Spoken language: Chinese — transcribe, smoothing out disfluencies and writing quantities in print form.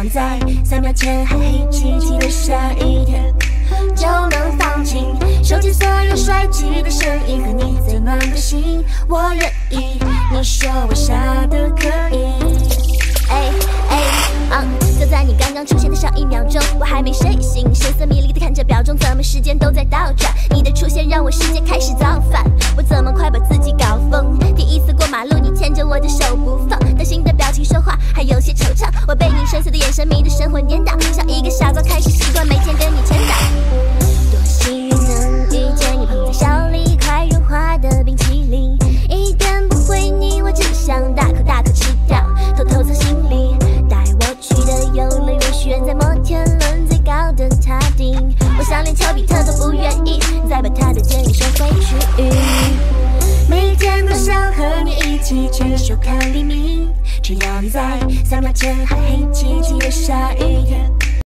你在3秒前还黑漆漆的下雨天，就能放晴。收起所有帅气的声音和你最暖的心，我愿意。你说我傻的可以。 就在你刚刚出现的上1秒钟，我还没睡醒，神色迷离的看着表钟，怎么时间都在倒转？你的出现让我世界开始造反，我怎么快把自己搞疯？第一次过马路，你牵着我的手不放，担心的表情说话还有些惆怅，我被你深邃的眼神迷得神魂颠倒，像一个傻瓜开始习惯每天跟你牵导。多幸运能遇见你，捧在笑里快融化的冰淇淋，一点不会腻，我只想大口大口吃掉，偷偷藏心里。带我去的游乐园，许愿在摩天轮最高的塔顶，我想连丘比特都不愿意再把他的监狱收回去。 每天都想和你一起牵手看黎明，只要你在3秒前还黑漆漆的下雨天。